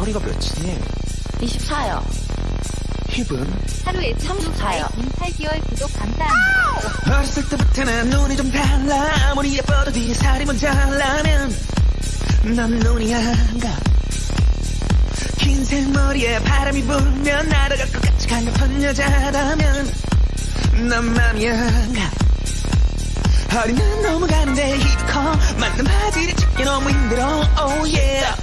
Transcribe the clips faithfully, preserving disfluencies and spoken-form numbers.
허리가 몇이니? 이십사요. 힙은? 하루에 삼십사요. 팔 개월 구독 감사합니다. 어렸을 때부터 난 눈이 좀 달라. 아무리 예뻐도 뒤에 살이 모자라면 넌 눈이 안 가. 긴 생머리에 바람이 불면 날아갈 것 같이 강력한 여자라면 넌 맘이 안 가. 허리는 넘어가는데 힙이 커. 맞는 바지를 찾기 너무 힘들어. Oh yeah.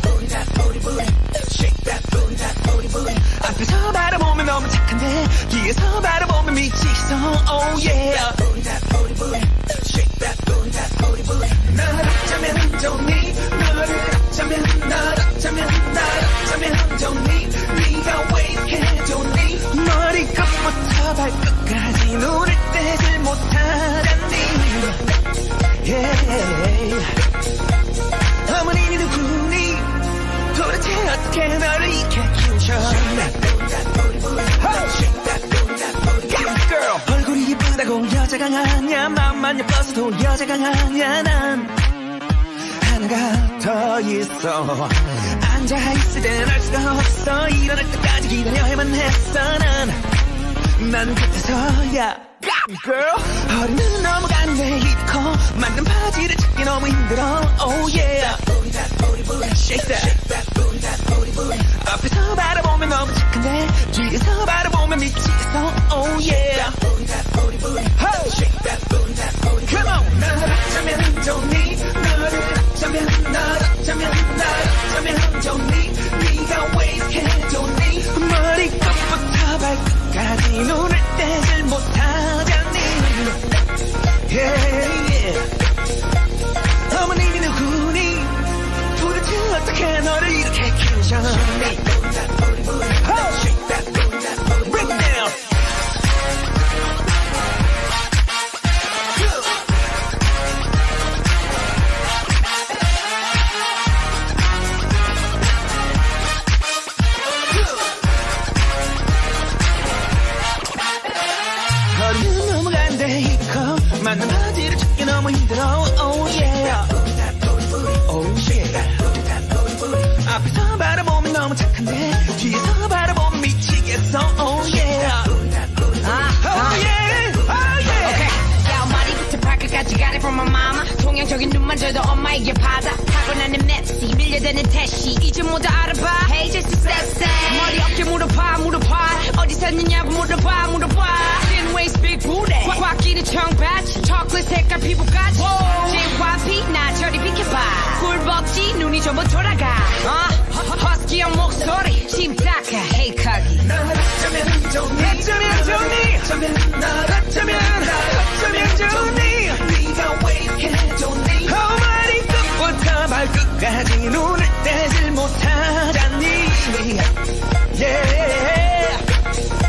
앞에서 바라보면 너무 착한데 뒤에서 바라보면 미치겠어. Oh yeah. 너를 어쩌면 좋니. 너를 어쩌면 너를 어쩌면 너를 어쩌면 좋니. 네가 왜 이렇게 좋니. 머리끝부터 발끝까지 눈을 떼질 못하잖니. Yeah. 어머님이 누구니. 도대체 어떻게 너를 이렇게 키우셨니. 얼굴이 예쁘다고 여자가 아냐. 맘만 예뻐서도 여자가 아냐. 난 하나가 더 있어. 앉아있을 땐 알 수가 없어. 일어날 때까지 기다려야만 했어. 난, 난 곁에서야. Girl. 허리는 넘어가는데 힙이 커. 맞는 바지를 찾기 너무 힘들어. Oh yeah. Shake that. 앞에서 바라보면 너무 착한데 뒤에서 바라보면 미치겠어. Oh yeah. Come on. 너를 어쩌면 좋니. 너를 어쩌면 너를 어쩌면 너를 어쩌면 좋니. 네가 왜 이렇게 좋니. 머리끝부터 발끝까지 눈을 떼질 못하잖니. Yeah, yeah. 어머님이 누구니. 도대체 어떻게 너를 이렇게 키우셨니. Break down. 허리는 넘어가는데 힙이 커. 맞는 바지를 찾기 너무 힘들어. Oh yeah. Oh yeah. 앞에서 바라보면 너무 착한데 뒤에서 바라보면 미치겠어. Oh yeah. 아, Oh yeah. Oh yeah. 오케이. 야, 머리부터 발끝까지 got it from my mama. 통영적인 눈만 줘도 엄마에게 받아. 타고나는 맵시 밀려드는 태시 이제 모두 알아봐. Hey just sexy. 머리 어깨 물어봐 물어봐. 어디 샀느냐고 물어봐 물어봐. Thin waist big booty. 꽉 끼는 청바지 초콜릿 색깔 피부까지. 제이와이피 나 저리 비켜봐. 꿀벅지 눈이 전부 돌아가. 어? 허스키한 목소리 심탁해 Hey 거기. 너를 어쩌면 좋니. 어쩌면 좋니. 어쩌면 너를 어쩌면 어쩌면 좋니. 네가 왜 이렇게 좋니. 머리끝부터 발끝까지 눈을 떼질 못하잖니. Yeah.